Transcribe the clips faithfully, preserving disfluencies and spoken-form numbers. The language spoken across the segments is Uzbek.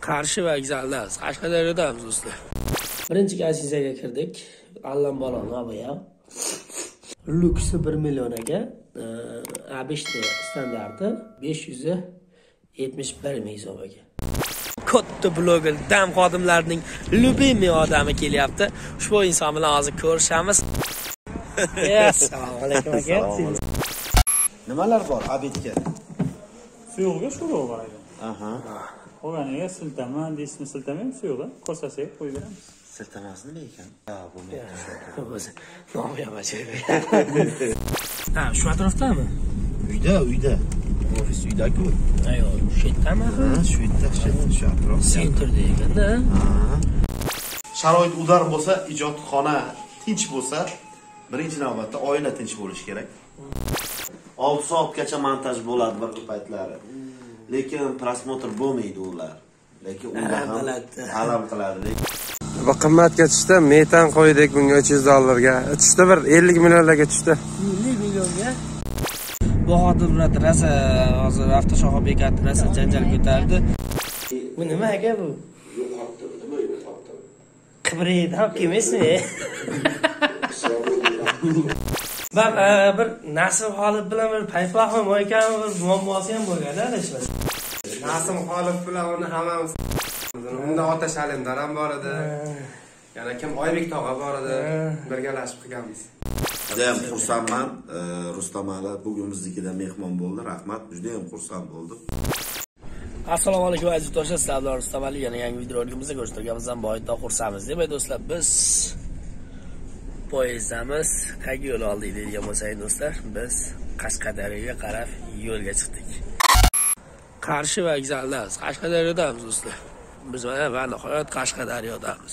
Qarshi vokzaldan Qashqadaryodamiz do'stlar. Birinchi gazisiga kirdik. Allambalo Navoya. Luksi bir millionaga, A besh standarti besh yuz yetmish bir ming hisobiga. Katta bloger dam xodimlarining любимый odami kelyapti. Ushbu inson bilan hozir ko'rishamiz. Assalomu alaykum aka. Nimalar bor abetga? Suyuqga shuruq bor edi. Aha. Qolganiga siltama, disni siltamaymi suyuqda? Ko'rsasak qo'yib beramiz. Siltamasi nima ekan? Ha, bo'lmaydi. O'zi no'ya majbur. Ha, shu atrofdami? Uyda, uyda. Ofis uyda-ku. Ayo, shu yerdami? Ha, shu yerda, shu atrof. Sentrda ekanda. Sharoit udar bo'lsa, ijodxona tinch bo'lsa, birinchi navbatda oila tinch bo'lishi kerak. olti soatgacha montaj bo'ladi bir paytlari. Lekin prosmotr bo'lmaydi ular. Lekin ular ham talab qiladi. Bu qimmatga tushdi, metan qo'ydik bunga uch yuz dollarga. Tushdi bir ellik millionlarga tushdi. ellik millionga. Bu xodimlar rasa hozir avtoshoxo bekati rasa janjal ko'tardi. Bu nima aka bu? Yo'qotdi, nima yo'qotdi? Qibraydi, ham kemasmi? Bak bir Nasim Xolib bilan bir payfahim ekan, bir muammosi ham bo'lgan adashmas. Nasim Xolib bilan uni hammamiz unda Otash Alemdar ham bor edi. Yana kim Oybek tog'a bor edi. Birgalashib qilganmiz. Juda ham xursandman. Rustam aka bugun biznikida mehmon bo'ldi. Rahmat, juda ham xursand bo'ldim. Assalomu alaykum aziz do'stlar, sizlar Rustam Ali yana yangi videoligimizda ko'rishtirganimizdan boyitda xursandmiz. Demak do'stlar, biz poyezdamiz qayerga yo'l oldik deydigan bo'lsak do'stlar, biz Qashqadaryoga qarab yo'lga chiqdik. Qarshi vokzaldan Qashqadaryodamiz do'stlar. Biz mana va nihoyat Qashqadaryodamiz.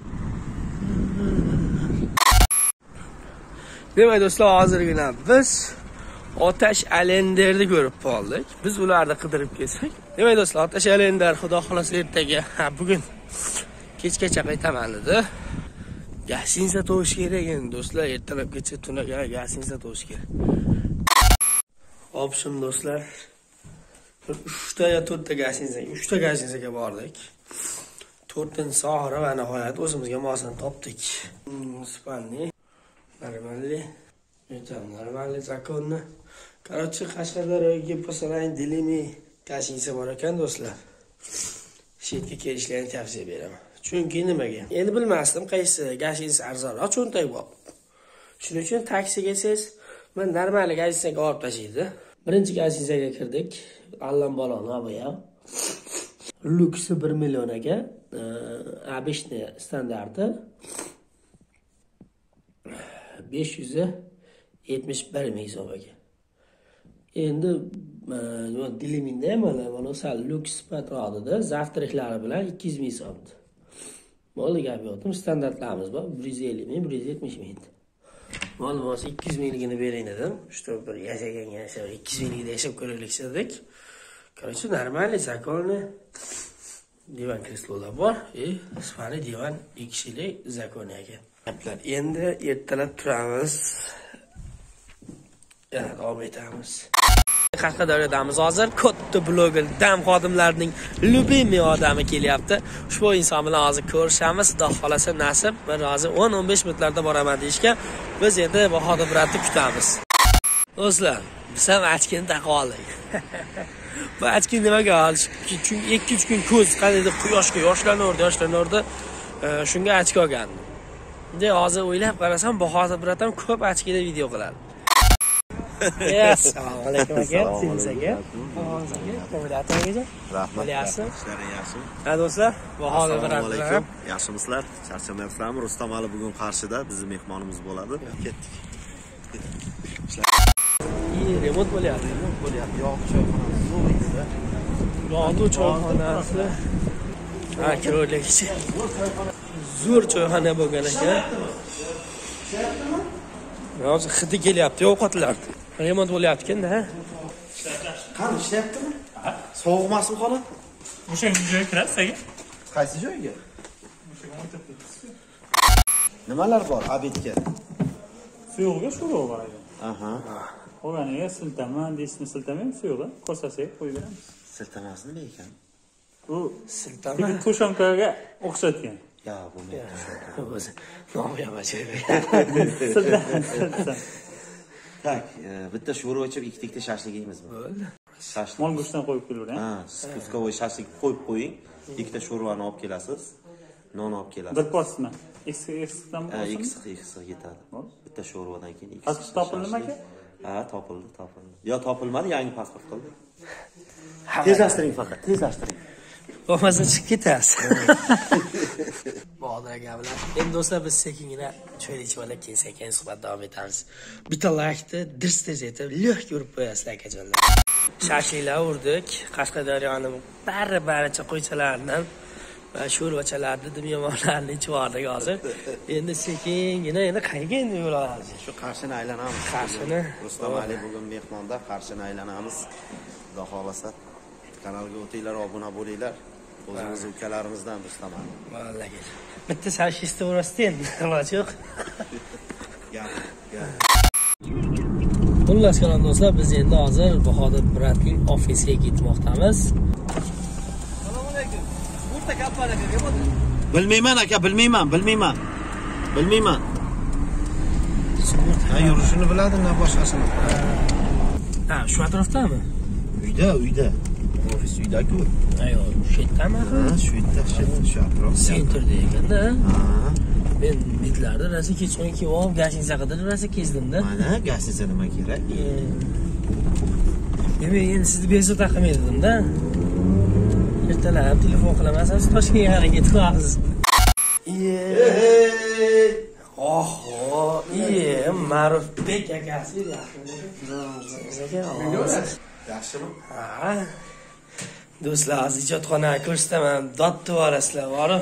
Demak do'stlar, hozirgina biz Otash Alemdarni ko'rib qoldik. Biz ularni qidirib kelsak. Demak do'stlar, Otash Alemdar xudo xolasa ertaga, ha bugun kechgacha qaytaman dedi. Gasinsa to'sh kerak endi do'stlar, ertalabgacha tunaga gasinsa to'sh kerak. Option do'stlar, uchta ya to'rtta gasinsa, uchta gasinsaga bordik. to'rtinchisi oxiri va nihoyat o'zimizga mosini topdik. Spanni, normalli, o'tam normalli zakonni. Короче, Qashqadaryoga posalang dilimi gasinsa bor ekan do'stlar. Shetga kelishlarni tavsiya beraman. Chunki nimaga? Endi bilmasdim qaysi gasinsa arzonroq cho'ntak bor. Shuning uchun taksiga siz men normal gasinsaga olib tashlaydi. Birinchi gasinsaga kirdik. Allambalo Navoya. Luksi bir millionaga, A besh standarti besh yuz yetmish bir ming hisobiga. Endi diliminda mana mana sal luks patrolida zavtriklari bilan ikki yuz ming hisobda. Bo'ldi gap yo'qdim, standartlarimiz bor, bir yuz ellik ming, bir yuz yetmish ming. Mana bo'lsa ikki yuz mingligini bering dedim. Shu bir yashagan yashab ikki yuz minglikda yashab ko'raylik dedik. Короче, нормальный законный divan kreslolar bor. E, spani divan ikki kishilik zakonni ekan. Endi ertalab turamiz. Yana davom etamiz. Qashqadaryodamiz hozir katta bloger dam xodimlarining любимый odami kelyapti. Ushbu inson bilan hozir ko'rishamiz. Xudo xolasa nasib, bir hozir o'n o'n besh minutlarda boraman deyishgan. Biz endi bu xodimlarni kutamiz. Do'stlar, biz ham ochkini taqib oldik. Bu ochki nimaga olish? Chunki ikki uch kun ko'z qanday quyoshga yoshlanardi, yoshlanardi. Shunga ochki olgandim. Endi hozir o'ylab qarasam, bu xodimlar ham ko'p ochkida video qiladi. Assalomu alaykum aka, siz aka. Rahmat. Yaxshi. Ishlaring yaxshi. Ha do'stlar, bu hozir Assalomu alaykum. Yaxshimisizlar? Charchamayapsizlarmi? Rustam Ali bugun Qarshida bizning mehmonimiz bo'ladi. Ketdik. Remont bo'lyapti, remont bo'lyapti. Yog'li choyxonasi zo'r edi. Yog'li choyxonasi. Ha, ko'rlikchi. Zo'r choyxona bo'lgan ekan. Hozir hidi kelyapti ovqatlar. Remont bo'lyapti-kanda, ha? Qani ishlayaptimi? Ha. Sovuq emasmi holat? O'sha joyga kirasiz? Qaysi joyga? Nimalar bor abetga? Suyuqga shuruq bor edi. Aha. Qolganiga siltama, disni siltamaymi suyuqda? Ko'rsasak qo'yib beramiz. Siltamasi nima ekan? Bu siltama to'shankaga o'xshatgan. Ya bo'lmaydi. o'zi nomi ham ajoyib. Tak, bitta sho'rva ichib ikkita-ikkita shashlik yeymizmi? Bo'ldi. Shashlik. Mol go'shtidan qo'yib kelgan. Ha, skuskovoy shashlik qo'yib qo'ying. Ikkita sho'rvani olib kelasiz. Non olib kelasiz. Bir postmi? X Xdan Ha, bo'lsin. X X yetadi. Bitta sho'rvadan keyin ikki. Pasport topildimi aka? Ha, topildi, topildi. Yo, topilmadi, yangi pasport qildi. Tezlashtiring faqat, tezlashtiring. Bo'lmasa chiqib ketasiz. Bodir gaplar. Endi do'stlar biz sekingina choy ichib olib keyin sekin suhbat davom etamiz. Bitta laykni dirs-dirs etib, lyuh urib qo'yasizlar akajonlar. Shashliklar urdik. Qashqadaryoning bari-baricha qo'ychalaridan va sho'rvachalarni dumyomonlarni ichib oldik hozir. Endi sekingina endi qayerga endi yo'l olamiz? Shu Qarshini aylanamiz. Qarshini. Rustam Ali bugun mehmonda Qarshini aylanamiz. Xudo xolasa kanalga o'tinglar, obuna bo'linglar. O'zimiz ukalarimizdan Rustam Ali. Vallahi. Bitta sashishni urasizda endi. Iloji yo'q. Gap, gap. Xullas kalom do'stlar, biz endi hozir Bahodir Bratning ofisiga ketmoqdamiz. Assalomu alaykum. O'rta gap bor aka, nima bo'ldi? Bilmayman aka, bilmayman, bilmayman. Bilmayman. Ha, yurishini biladi, na boshqasini. Ha, shu atrofdami? Uyda, uyda. Ofis uyda-ku. Ayo, shu yerdami? Ha, shu yerda, shu atrofda. Sentrda ekanda. Ha. Men bitlarda rasa kechqurun kelib olib, gashingiz haqida rasa kezdimda. Mana gashingiz nima kerak? Men endi sizni bezovta qilmaydim-da. Ertalab telefon qilaman, siz Toshkentga harakat qilasiz. Iye. Oho, iye, Ma'rufbek akasi yaxshimi? Yaxshimi? Ha. Do'stlar, hozir ijodxonani ko'rsataman, dod to'varasizlar, bor-ku.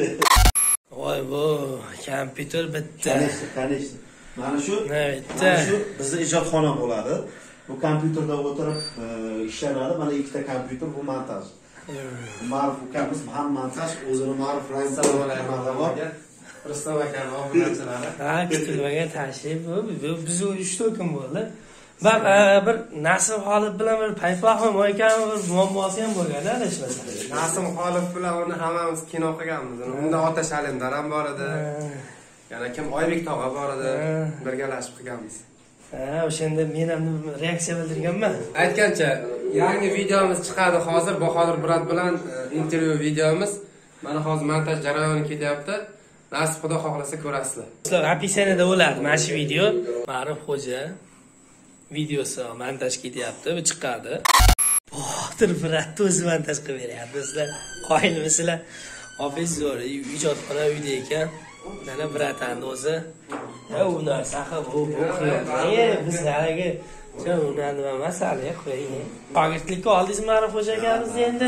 Voy bu, kompyuter bitta. Конечно. Mana shu, bitta. mana shu bizning ijodxona bo'ladi. Bu kompyuterda o'tirib ishlanadi. Mana ikkita kompyuter, bu montaj. Ma'ruf ukamiz ham montaj, o'zini Ma'ruf Assalomu alaykum. Rustam akani obunachilari. Ha, kutilmagan tashrif bu. Biz uch to'rt kun bo'ldi. Va bir Nasib Xolib bilan bir paytlaxim ekan, bir muammosi ham bo'lgan adashmasa. Nasim Xolib bilan uni hammamiz kino qilganmiz. Unda Otash Alimdar ham bor edi. Yana kim Oybek tog'a bor edi. Birgalashib qilganmiz. Ha, o'shanda men ham reaksiya bildirganman. Aytgancha, yangi videomiz chiqadi hozir Bahodir Brat bilan intervyu videomiz. Mana hozir montaj jarayoni ketyapti. Nasib Xudo xohlasa ko'rasizlar. Sizlar opisaniyada bo'ladi mana shu video. Ma'ruf xo'ja videosi montaj ketyapti, bu chiqadi. Bahodir Brat o'zi montaj qilib beryapti. Sizlar qoyilmisizlar? Ofis zo'r, ijodxona uyda ekan. Mana Bratani o'zi. Ya u narsa bu bu qilib. Bizlarga Jo'nani nima masala qo'ying. Shogirdlikka oldingizmi Ma'ruf xo'ja akamizni endi?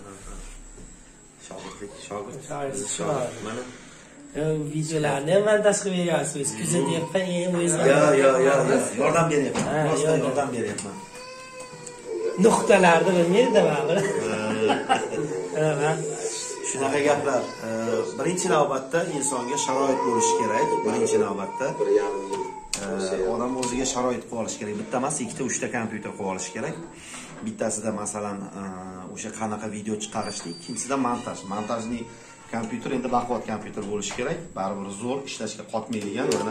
Shogirdlik, shogird. Shogird. Mana videolarni ham montaj qilib beryapsiz. Kuzatyapman, o'zim. Yo, yo, yo, yordam beryapman. Boshqa yordam beryapman. Nuqtalarni bilmaydi baribir. Ha. Shunaqa gaplar. Birinchi navbatda insonga sharoit bo'lishi kerak. Birinchi navbatda odam o'ziga sharoit qilib olish kerak. Bitta emas, ikkita, uchta kompyuter qilib olish kerak. Bittasida masalan o'sha qanaqa video chiqarishlik, ikkinchisida montaj. Montajning kompyuter endi baquvvat kompyuter bo'lishi kerak. Baribir zo'r ishlashga qotmaydigan, mana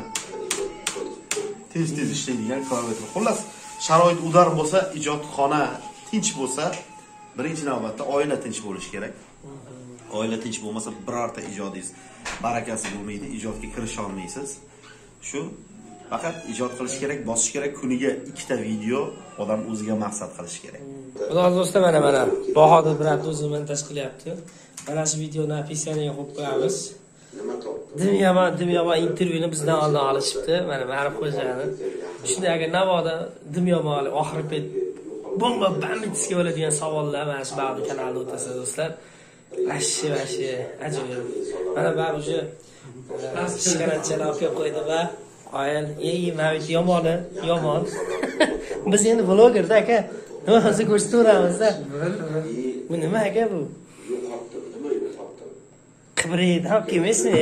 tez-tez ishlaydigan klaviatura. Xullas, sharoit udar bo'lsa, ijodxona tinch bo'lsa, birinchi navbatda oila tinch bo'lishi kerak. Oila tinch bo'lmasa, birorta ijodingiz barakasi bo'lmaydi, ijodga kirisha olmaysiz. Shu faqat ijod qilish kerak, bosish kerak, kuniga ikkita video, odam o'ziga maqsad qilish kerak. Xudo do'stlar, mana mana Bahodir Brat o'zi montaj qilyapti. Mana shu videoni opisaniyaga qo'yib qo'yamiz. Dimyama, dimyama intervyuni bizdan oldin olishibdi. Mana Ma'ruf xo'jani. Shunday agar navoda dimyama oxiri pet bomba bamitsga bo'ladigan savollar mana shu ba'zi kanalda o'tasa do'stlar. Vashi vashi ajoyib. Mana ba'zi o'sha shikaratchalar olib qo'ydi va qoyil, ey, mavit yomoni, yomon. Biz endi blogerda aka, o'zi ko'rsataveramiz-da. Bu nima aka bu? Kibriydi ham kemasmi?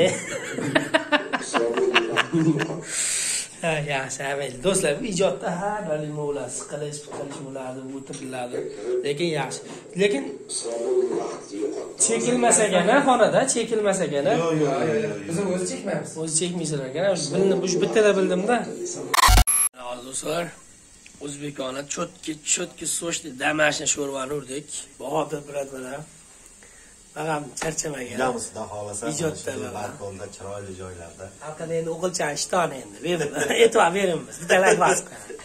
Ha, yaxshi, amayli. Do'stlar, bu ijodda har nima bo'ladi, siqilish, siqilish bo'ladi, o'tiriladi. Lekin yaxshi. Lekin Chekilmasagana xonada, chekilmasagana. Yo'q, yo'q, yo'q. Biz o'zi chekmaymiz. O'zi chekmaysizlar ekan. Bildim, bu bittada bildim-da. Do'stlar, o'zbekona chotki chotki sochli damashni sho'rvani urdik. Bahodir birodar. Mag'am charchamagan. Bilamiz, xudo xolasa. Ijodda balkonda, chiroyli joylarda. Halqada endi o'g'ilchan ishtoni endi. E'tibor beramiz. Bittalar bas.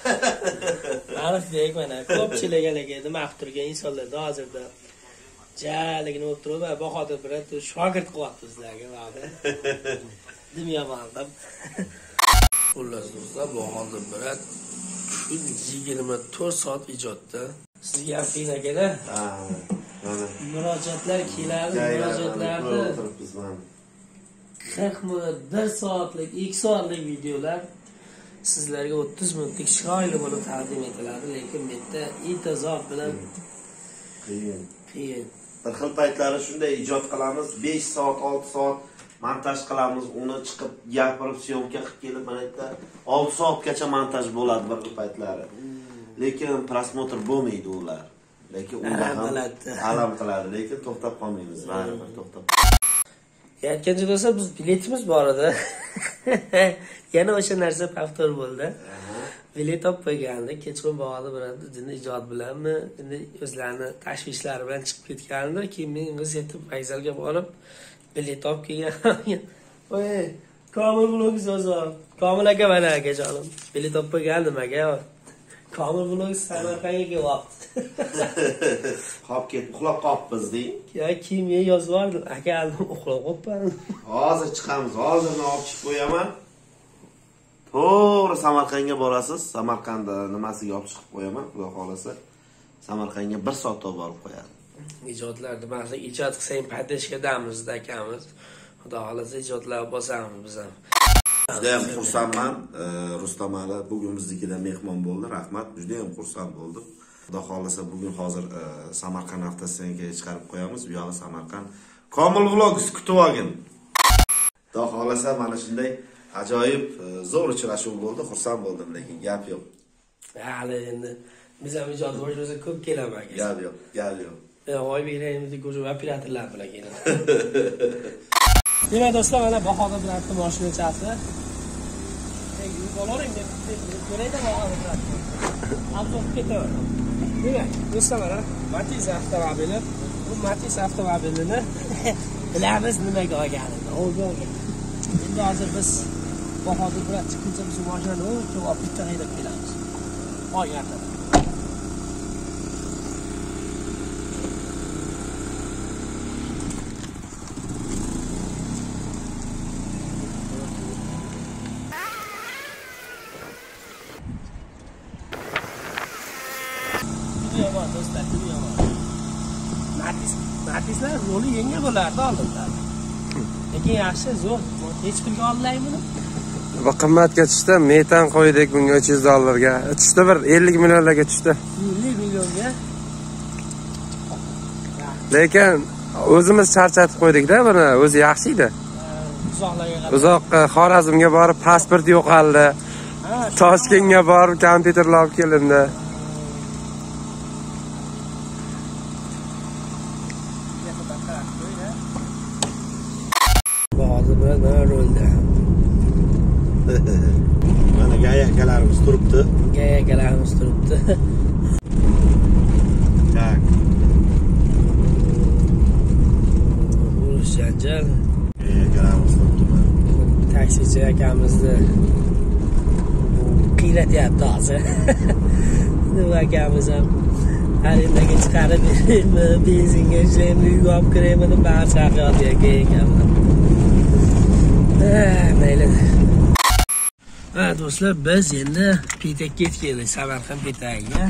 Ma'rifdek mana ko'pchilik haliga nima qilib turgan insonlarda hozirda jaligini o'tirib va Bahodir bilan shogird qilyapti bizlarga vaqti. Dunyo ma'lum. Xullas do'stlar, Bahodir bilan kun yigirma to'rt soat ijodda. Sizga ham qiyin ekan-a? Ha, mana murojaatlar keladi, murojaatlarni o'tiribmiz mana. qirq minut, bir soatlik, ikki soatlik videolar sizlarga o'ttiz minutlik chiroyli bo'lib taqdim etiladi, lekin bu yerda intizor bilan qiyin. qiyin. Bir xil paytlari shunday ijod qilamiz, besh soat, olti soat montaj qilamiz, uni chiqib gapirib syomka qilib kelib mana yerda olti soatgacha montaj bo'ladi bir xil paytlari. Lekin prosmotr bo'lmaydi ular. Lekin unda ham alam qiladi, lekin to'xtab qolmaymiz, baribir to'xtab. Aytgancha do'stlar, biz biletimiz bor edi. Yana o'sha narsa paftor bo'ldi. Bilet olib qo'ygandik, kechqurun Bahodir bilan dinni ijod bilanmi, endi o'zlarini tashvishlari bilan chiqib ketgandir, keyin men qiz yetib Fayzalga borib bilet olib kelgan. Voy, Komil vlog yozar. Komil aka mana aka jonim. Bilet olib qo'ygandim aka. Komil vlog Samarqandga kelyapti. Qolib ketib, uxlab qolibmiz deng. Ya kimga yozib yubordim, aka uxlab qolibman. Hozir chiqamiz, hozirdan olib chiqib qo'yaman. To'g'ri Samarqandga borasiz. Samarqandda nimasiga olib chiqib qo'yaman, xudo xolasa. Samarqandga bir soatda borib qo'yadi. Ijodlar nimasi, ijod qilsang padeshga damiz akamiz. Xudo xolasa ijodlar bosamiz biz ham. Juda ham xursandman. Rustam Ali bugun biznikida mehmon bo'ldi. Rahmat, juda ham xursand bo'ldim. Xudo xolasa bugun hozir Samarqand haftasidan keyin chiqarib qo'yamiz. Bu yoqda Samarqand Komil Vlogs kutib olgin. Xudo xolasa mana shunday ajoyib zo'r uchrashuv bo'ldi. Xursand bo'ldim, lekin gap yo'q. Hali endi biz ham ijod bo'lishi ko'p kelaman. Gap yo'q, gap yo'q. Voy beraymiz deb ko'rib operatorlar bilan keladi. Demak do'stlar, mana Bahodir bilan mashina chasi. Ey, bo'laring deb ko'rayda Bahodir bilan. Avtobus ketaver. Demak, do'stlar, mana Matiz avtomobili, bu Matiz avtomobilini bilamiz nimaga olganini. O'rgangan. Endi hozir biz Bahodir bilan chiqincha biz mashinani o'chib olib bitta haydab kelamiz. Olganda. Yomon do'stlar, yomon. Matiz, Matizlar yo'li yengil bo'lardi oldinda. Lekin yaxshi, zo'r. Hech pulga olmayman buni. Va qimmatga tushdi. Metan qo'ydik bunga uch yuz dollarga. Tushdi bir ellik millionlarga tushdi. ellik millionga. Lekin o'zimiz charchatib qo'ydik-da buni. O'zi yaxshi edi. Uzoqlarga Uzoqqa Xorazmga borib pasport yo'qoldi. Toshkentga borib kompyuterlar olib kelindi. Bahodir bilan mana rolda. Mana gaya akalarimiz turibdi. Gaya akalarimiz turibdi. Tak. Urush janjal. Gaya akalarimiz turibdi. Taksichi akamizni qiynatyapti hozir. Nima akamiz ham arendaga chiqarib beraymi, benzinga ishlaymi, uyga olib kiraymi deb ba'zi chaqyapti ekan. Mayli. Ha do'stlar, biz endi Petakka yetib keldik, Samarqand Petagiga.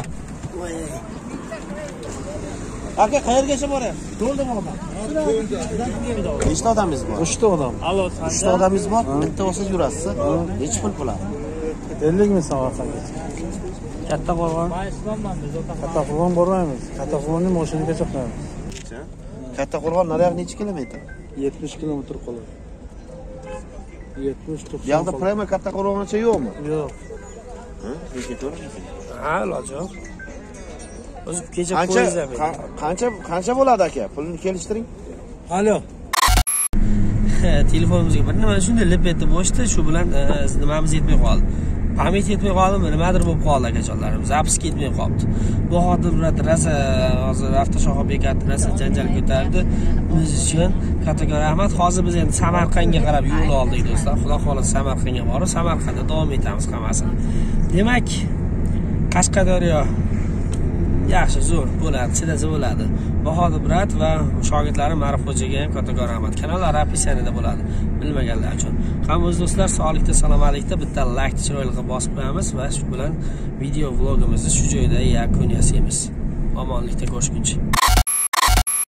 Aka, qayergacha boryapsiz? To'ldimi odam? Nechta odamimiz bor? uch ta odam. uch ta odamimiz bor. Bitta bo'lsa yurasiz. Necha pul bo'ladi? ellik ming Samarqandgacha. Katta qo'rg'on. Katta Qo'rg'on bormaymiz. Katta Qo'rg'onni mashinaga chiqmaymiz. Katta Qo'rg'on naryoq necha kilometr? yetmish kilometr qoladi. yetmish to'qson. Bu yoqda prema Katta Qo'rg'ongacha yo'qmi? Yo'q. Ha? Nechga to'g'ri? Ha, iloji yo'q. O'zi kecha Qancha qo'yingiz ham. qa- qancha qancha bo'ladi aka? Pulni kelishtiring. Alo. Telefonimizga bir nima shunday lip etib bo'shdi, shu bilan e, nimamiz yetmay qoldi. Pamyat yetmay qoldimi, nimadir bo'lib qoldi akajonlarimiz. Zapis ketmay qoldi. Bu xotir urat rasa hozir avtoshoha bekati rasa janjal ko'tardi. Biz uchun kattaga rahmat. Hozir biz endi Samarqandga qarab yo'l oldik do'stlar. Xudo xolasa Samarqandga borib, Samarqandda davom etamiz hammasini. Demak, Qashqadaryo yaxshi, zo'r bo'ladi, chidaza bo'ladi. Bahodir brat va shogirdlarim Ma'rifxo'jaga ham kattaga rahmat. Kanallar opisaniyada bo'ladi, bilmaganlar uchun. Hamma do'stlar sog'likda, salomatlikda bitta like chiroyli qilib bosib qo'yamiz va shu bilan video vlogimizni shu joyda yakun yasaymiz. Omonlikda ko'rishguncha.